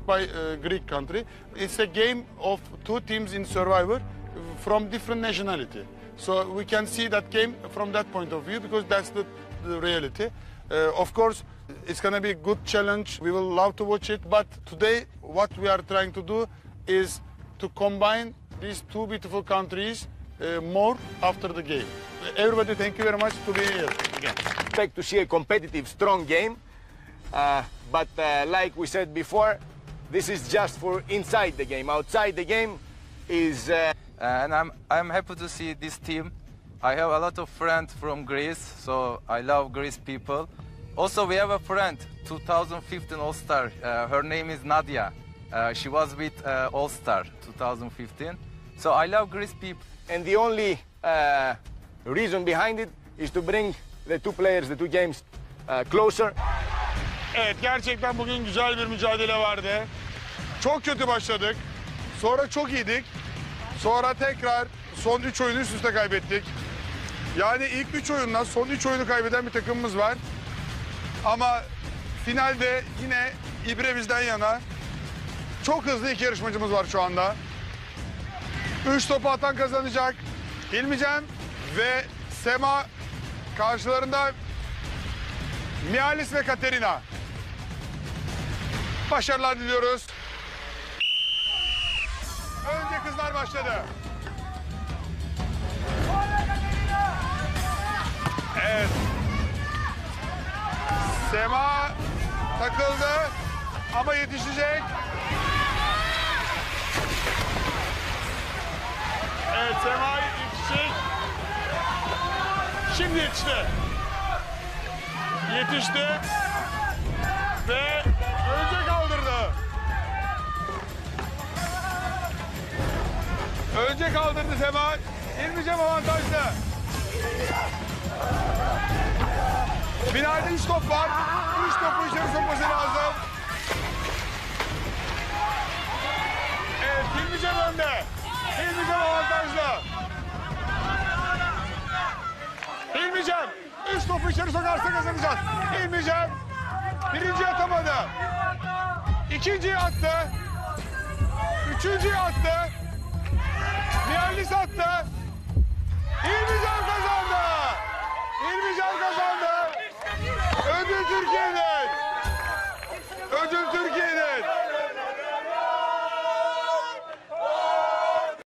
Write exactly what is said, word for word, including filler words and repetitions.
by uh, Greek country. It's a game of two teams in Survivor from different nationality. So we can see that game from that point of view because that's the, the reality. Uh, of course, it's going to be a good challenge. We will love to watch it. But today, what we are trying to do is to combine these two beautiful countries uh, more after the game. Everybody, thank you very much to be here again. Expect to see a competitive, strong game. Uh, but uh, like we said before, this is just for inside the game. Outside the game is... Uh... And I'm, I'm happy to see this team. I have a lot of friends from Greece, so I love Greece people. Also, we have a friend, two thousand fifteen All-Star. Uh, her name is Nadia. Uh, she was with uh, All-Star two thousand fifteen. So I love Greece people. And the only uh, reason behind it is to bring the two players, the two games uh, closer. Evet, gerçekten bugün güzel bir mücadele vardı. Çok kötü başladık. Sonra çok iyiydik. Sonra tekrar son üç oyunu üst üste kaybettik. Yani ilk üç oyundan son üç oyunu kaybeden bir takımımız var. Ama finalde yine ibre bizden yana. Çok hızlı iki yarışmacımız var şu anda. Üç topu atan kazanacak. İlmicem ve Sema karşılarında Mialis ve Katerina. Başarılar diliyoruz. Önce kızlar başladı. Evet. Sema takıldı ama yetişecek. Evet, Sema yetişecek. Şimdi yetişti. Yetişti. Ve önce kaldırdı. Önce kaldırdı Sema. İlmicem avantajlı. Finalde üç top var. Üç topu içeri sokması lazım. Evet, İlmicem önde. İlmicem avantajlı. İlmicem. Üç topu içeri sokarsa kazanacağız. İlmicem. Birinci atamadı. İkinciyi attı. Üçüncüyü attı. Mialis attı. İlmicem kazandı. İlmicem kazandı. Ödül Türkiye'de.